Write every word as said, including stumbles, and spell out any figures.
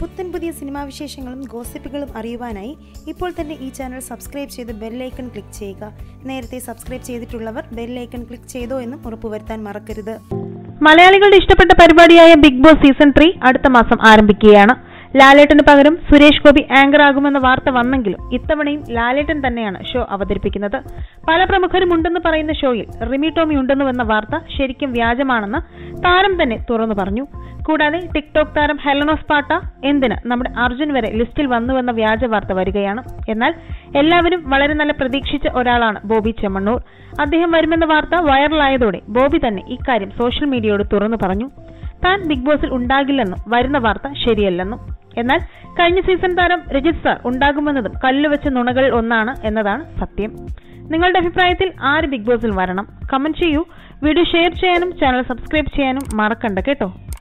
പുത്തൻ പുതിയ സിനിമാ വിശേഷങ്ങളും ഗോസിപ്പുകളും അറിയുവാനായി ഇപ്പോൾ തന്നെ ഈ ചാനൽ സബ്സ്ക്രൈബ് ചെയ്ത് ബെൽ ഐക്കൺ ക്ലിക്ക് ചെയ്യുക. നേരത്തെ സബ്സ്ക്രൈബ് ചെയ്തിട്ടുള്ളവർ ബെൽ ഐക്കൺ ക്ലിക്ക് ചെയ്തോ എന്നും ഉറപ്പുവരുത്താൻ മറക്കരുത്. മലയാളികളുടെ ഇഷ്ടപ്പെട്ട പരിപാടിയായ ബിഗ് ബോസ് സീസൺ ത്രീ അടുത്ത മാസം ആരംഭിക്കുകയാണ്. ലാലേട്ടന് പകരം സുരേഷ് ഗോപി ആങ്കർ ആകുമെന്ന വാർത്ത വന്നെങ്കിലും ഇത്തവണയും ലാലേട്ടൻ തന്നെയാണ് ഷോ അവതരിപ്പിക്കുന്നത്. പല പ്രമുഖരും ഉണ്ടെന്ന് പറയുന്ന ഷോയിൽ റിമി ടോമി ഉണ്ടെന്നുവെന്ന വാർത്ത ശരിക്കും വ്യാജമാണെന്ന് താരം തന്നെ തുറന്നു പറഞ്ഞു. കൂടാതെ ടിക്ടോക്ക് താരം ഹെലനോസ് പാട്ട എന്തിന് നമ്മുടെ അർജുൻ വരെ ലിസ്റ്റിൽ വന്നുവെന്ന വ്യാജ വാർത്ത വരികയാണ്. എന്നാൽ എല്ലാവരും വളരെ നല്ല പ്രതീക്ഷിച്ച ഒരാളാണ് ബോബി ചെമ്മണ്ണൂർ. അദ്ദേഹം വരുമെന്ന വാർത്ത വൈറലായതോടെ ബോബി തന്നെ ഇക്കാര്യം സോഷ്യൽ മീഡിയയോട് തുറന്നു പറഞ്ഞു. താൻ ബിഗ് ബോസിൽ ഉണ്ടാകില്ലെന്നും വരുന്ന വാർത്ത ശരിയല്ലെന്നും. എന്നാൽ കഴിഞ്ഞ സീസൺ താരം രജിത് സാർ ഉണ്ടാകുമെന്നതും കല്ലുവെച്ച നുണകളിൽ ഒന്നാണ് എന്നതാണ് സത്യം. നിങ്ങളുടെ അഭിപ്രായത്തിൽ ആര് ബിഗ് ബോസിൽ വരണം? കമന്റ് ചെയ്യൂ. വീഡിയോ ഷെയർ ചെയ്യാനും ചാനൽ സബ്സ്ക്രൈബ് ചെയ്യാനും മറക്കണ്ട കേട്ടോ.